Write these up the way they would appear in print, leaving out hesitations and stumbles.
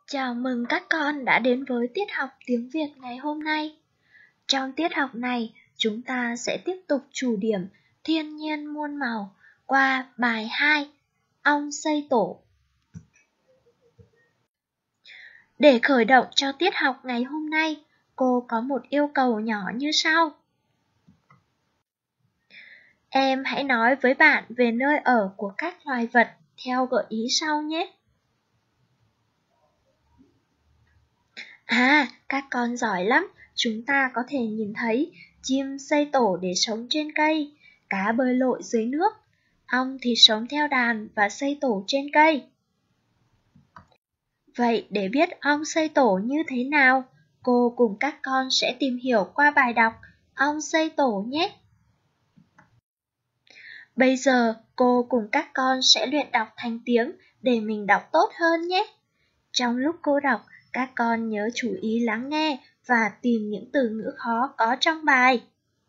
Chào mừng các con đã đến với tiết học tiếng Việt ngày hôm nay. Trong tiết học này, chúng ta sẽ tiếp tục chủ điểm thiên nhiên muôn màu qua bài 2, ong xây tổ. Để khởi động cho tiết học ngày hôm nay, cô có một yêu cầu nhỏ như sau. Em hãy nói với bạn về nơi ở của các loài vật theo gợi ý sau nhé. Các con giỏi lắm, chúng ta có thể nhìn thấy chim xây tổ để sống trên cây, cá bơi lội dưới nước, ong thì sống theo đàn và xây tổ trên cây. Vậy để biết ong xây tổ như thế nào, cô cùng các con sẽ tìm hiểu qua bài đọc Ong xây tổ nhé. Bây giờ cô cùng các con sẽ luyện đọc thành tiếng để mình đọc tốt hơn nhé. Trong lúc cô đọc, các con nhớ chú ý lắng nghe và tìm những từ ngữ khó có trong bài.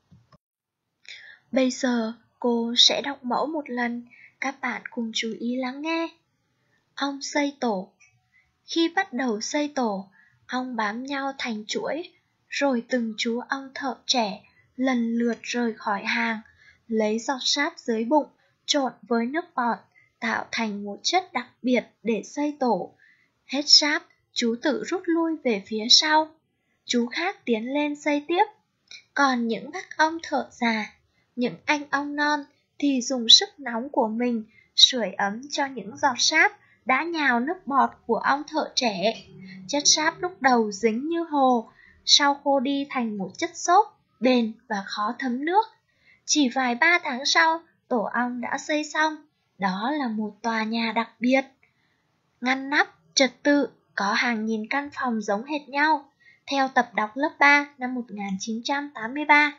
Bây giờ cô sẽ đọc mẫu một lần, các bạn cùng chú ý lắng nghe. Ong xây tổ. Khi bắt đầu xây tổ, ong bám nhau thành chuỗi, rồi từng chú ong thợ trẻ lần lượt rời khỏi hàng, lấy giọt sáp dưới bụng trộn với nước bọt, tạo thành một chất đặc biệt để xây tổ. Hết sáp, chú tự rút lui về phía sau. Chú khác tiến lên xây tiếp. Còn những bác ong thợ già, những anh ong non thì dùng sức nóng của mình sưởi ấm cho những giọt sáp đã nhào nước bọt của ong thợ trẻ. Chất sáp lúc đầu dính như hồ, sau khô đi thành một chất xốp, bền và khó thấm nước. Chỉ vài 3 tháng sau, tổ ong đã xây xong. Đó là một tòa nhà đặc biệt. Ngăn nắp, trật tự, có hàng nghìn căn phòng giống hệt nhau, theo tập đọc lớp 3 năm 1983.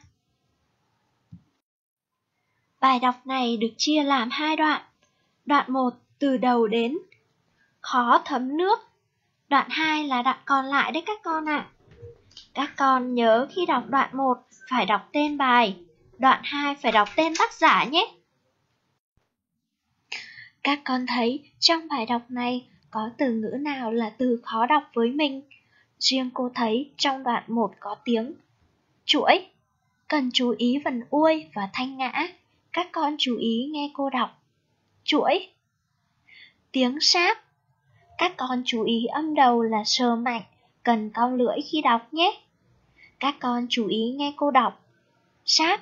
Bài đọc này được chia làm 2 đoạn. Đoạn 1 từ đầu đến khó thấm nước. Đoạn 2 là đoạn còn lại đấy các con ạ. Các con nhớ khi đọc đoạn 1 phải đọc tên bài, đoạn 2 phải đọc tên tác giả nhé. Các con thấy trong bài đọc này có từ ngữ nào là từ khó đọc với mình? Riêng cô thấy trong đoạn 1 có tiếng chuỗi. Cần chú ý vần uôi và thanh ngã. Các con chú ý nghe cô đọc. Chuỗi. Tiếng sáp. Các con chú ý âm đầu là sờ mạnh, cần cong lưỡi khi đọc nhé. Các con chú ý nghe cô đọc. Sáp.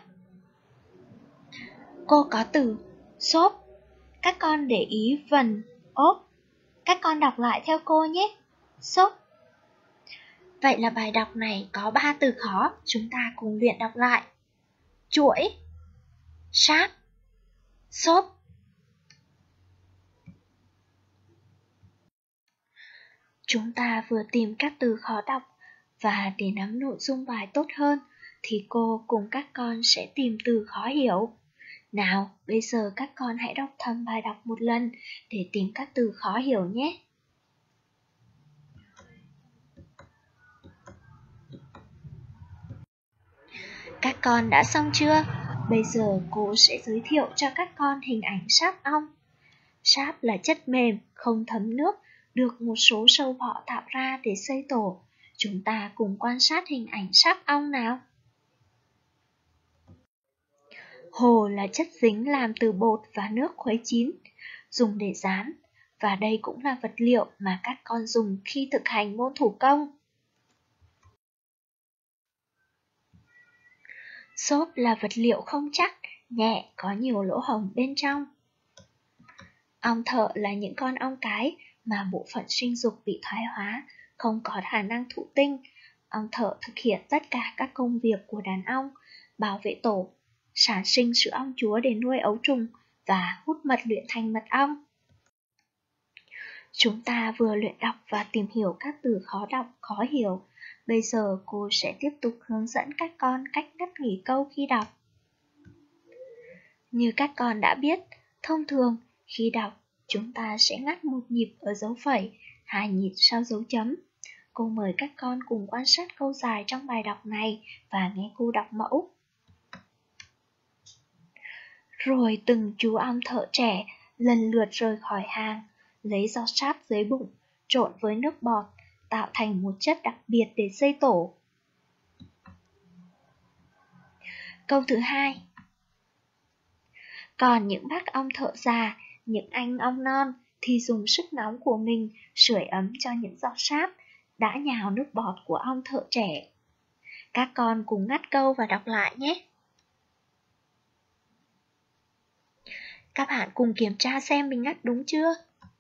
Cô có từ xốp. Các con để ý vần ốp. Các con đọc lại theo cô nhé. Xốp. Vậy là bài đọc này có 3 từ khó, chúng ta cùng luyện đọc lại. Chuỗi, sáp, xốp. Chúng ta vừa tìm các từ khó đọc, và để nắm nội dung bài tốt hơn, thì cô cùng các con sẽ tìm từ khó hiểu. Nào, bây giờ các con hãy đọc thầm bài đọc một lần để tìm các từ khó hiểu nhé. Các con đã xong chưa? Bây giờ cô sẽ giới thiệu cho các con hình ảnh sáp ong. Sáp là chất mềm, không thấm nước, được một số sâu bọ tạo ra để xây tổ. Chúng ta cùng quan sát hình ảnh sáp ong nào. Hồ là chất dính làm từ bột và nước khuấy chín, dùng để rán, và đây cũng là vật liệu mà các con dùng khi thực hành môn thủ công. Xốp là vật liệu không chắc, nhẹ, có nhiều lỗ hổng bên trong. Ong thợ là những con ong cái mà bộ phận sinh dục bị thoái hóa, không có khả năng thụ tinh. Ong thợ thực hiện tất cả các công việc của đàn ong, bảo vệ tổ, sản sinh sữa ong chúa để nuôi ấu trùng và hút mật luyện thành mật ong. Chúng ta vừa luyện đọc và tìm hiểu các từ khó đọc, khó hiểu. Bây giờ cô sẽ tiếp tục hướng dẫn các con cách ngắt nghỉ câu khi đọc. Như các con đã biết, thông thường khi đọc, chúng ta sẽ ngắt một nhịp ở dấu phẩy, 2 nhịp sau dấu chấm. Cô mời các con cùng quan sát câu dài trong bài đọc này và nghe cô đọc mẫu. Rồi từng chú ong thợ trẻ lần lượt rời khỏi hàng, lấy giọt sáp dưới bụng, trộn với nước bọt, tạo thành một chất đặc biệt để xây tổ. Câu thứ 2. Còn những bác ong thợ già, những anh ong non thì dùng sức nóng của mình sưởi ấm cho những giọt sáp đã nhào nước bọt của ong thợ trẻ. Các con cùng ngắt câu và đọc lại nhé. Các bạn cùng kiểm tra xem mình ngắt đúng chưa.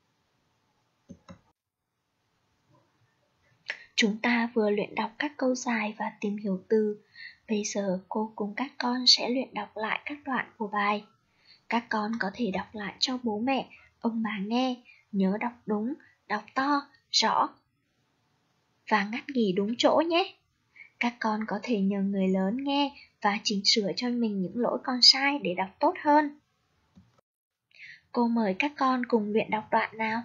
Chúng ta vừa luyện đọc các câu dài và tìm hiểu từ. Bây giờ cô cùng các con sẽ luyện đọc lại các đoạn của bài. Các con có thể đọc lại cho bố mẹ, ông bà nghe, nhớ đọc đúng, đọc to, rõ và ngắt nghỉ đúng chỗ nhé. Các con có thể nhờ người lớn nghe và chỉnh sửa cho mình những lỗi con sai để đọc tốt hơn. Cô mời các con cùng luyện đọc đoạn nào.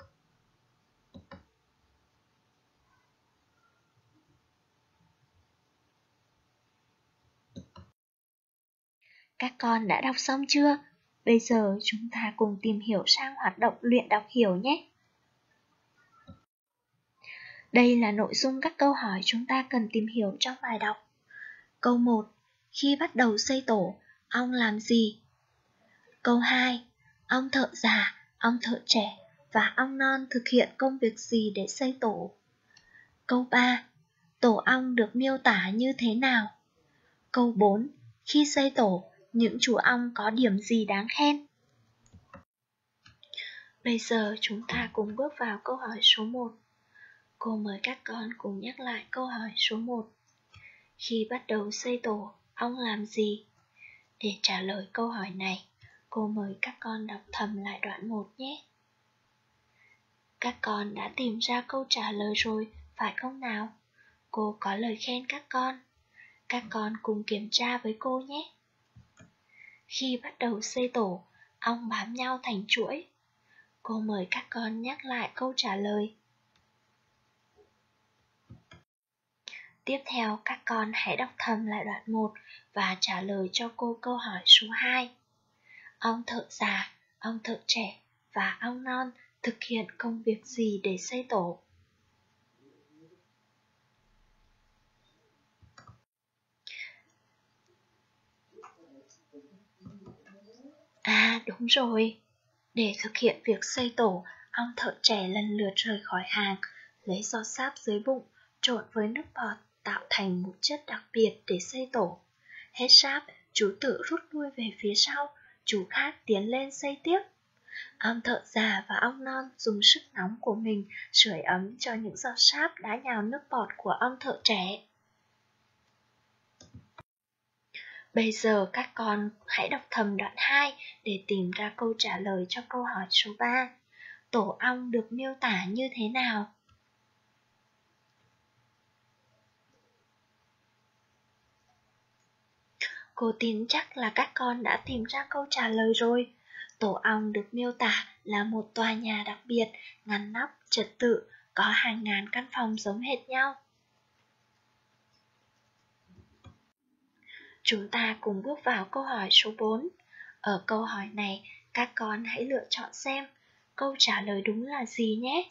Các con đã đọc xong chưa? Bây giờ chúng ta cùng tìm hiểu sang hoạt động luyện đọc hiểu nhé. Đây là nội dung các câu hỏi chúng ta cần tìm hiểu trong bài đọc. Câu 1. Khi bắt đầu xây tổ, ong làm gì? Câu 2. Ong thợ già, ong thợ trẻ và ong non thực hiện công việc gì để xây tổ? Câu 3. Tổ ong được miêu tả như thế nào? Câu 4. Khi xây tổ, những chú ong có điểm gì đáng khen? Bây giờ chúng ta cùng bước vào câu hỏi số 1. Cô mời các con cùng nhắc lại câu hỏi số 1. Khi bắt đầu xây tổ, ong làm gì? Để trả lời câu hỏi này, cô mời các con đọc thầm lại đoạn 1 nhé. Các con đã tìm ra câu trả lời rồi, phải không nào? Cô có lời khen các con. Các con cùng kiểm tra với cô nhé. Khi bắt đầu xây tổ, ong bám nhau thành chuỗi. Cô mời các con nhắc lại câu trả lời. Tiếp theo, các con hãy đọc thầm lại đoạn 1 và trả lời cho cô câu hỏi số 2. Ong thợ già, ong thợ trẻ và ong non thực hiện công việc gì để xây tổ? Đúng rồi. Để thực hiện việc xây tổ, ong thợ trẻ lần lượt rời khỏi hàng, lấy giọt sáp dưới bụng, trộn với nước bọt, tạo thành một chất đặc biệt để xây tổ. Hết sáp, chú tự rút lui về phía sau, chú khác tiến lên xây tiếp. Ong thợ già và ong non dùng sức nóng của mình sưởi ấm cho những giọt sáp đã nhào nước bọt của ong thợ trẻ. Bây giờ các con hãy đọc thầm đoạn 2 để tìm ra câu trả lời cho câu hỏi số 3. Tổ ong được miêu tả như thế nào? Cô tin chắc là các con đã tìm ra câu trả lời rồi. Tổ ong được miêu tả là một tòa nhà đặc biệt, ngăn nắp, trật tự, có hàng ngàn căn phòng giống hệt nhau. Chúng ta cùng bước vào câu hỏi số 4. Ở câu hỏi này, các con hãy lựa chọn xem câu trả lời đúng là gì nhé.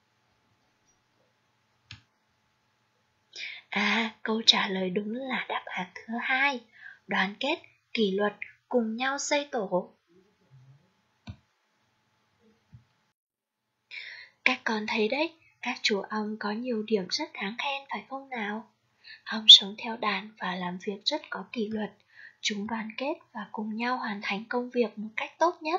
Câu trả lời đúng là đáp án thứ 2. Đoàn kết, kỷ luật, cùng nhau xây tổ. Các con thấy đấy, các chú ong có nhiều điểm rất đáng khen phải không nào? Ong sống theo đàn và làm việc rất có kỷ luật. Chúng đoàn kết và cùng nhau hoàn thành công việc một cách tốt nhất.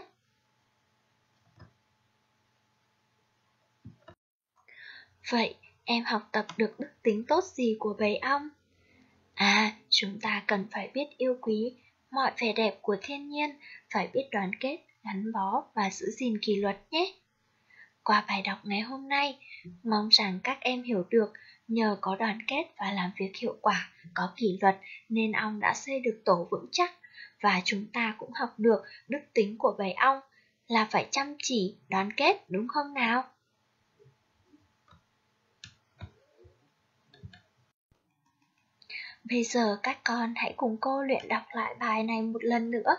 Vậy, em học tập được đức tính tốt gì của bầy ong? Chúng ta cần phải biết yêu quý mọi vẻ đẹp của thiên nhiên, phải biết đoàn kết, gắn bó và giữ gìn kỷ luật nhé. Qua bài đọc ngày hôm nay, mong rằng các em hiểu được nhờ có đoàn kết và làm việc hiệu quả, có kỷ luật nên ong đã xây được tổ vững chắc. Và chúng ta cũng học được đức tính của bầy ong là phải chăm chỉ, đoàn kết, đúng không nào? Bây giờ các con hãy cùng cô luyện đọc lại bài này một lần nữa.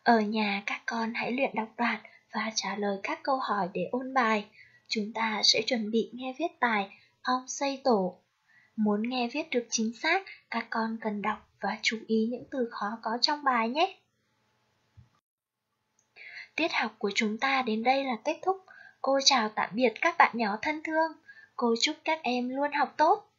Ở nhà các con hãy luyện đọc đoạn và trả lời các câu hỏi để ôn bài. Chúng ta sẽ chuẩn bị nghe viết bài Ong xây tổ. Muốn nghe viết được chính xác, các con cần đọc và chú ý những từ khó có trong bài nhé. Tiết học của chúng ta đến đây là kết thúc. Cô chào tạm biệt các bạn nhỏ thân thương. Cô chúc các em luôn học tốt.